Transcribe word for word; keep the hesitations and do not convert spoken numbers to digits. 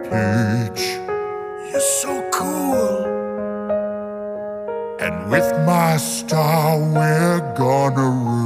Peach, you're so cool. And with my star we're gonna rule.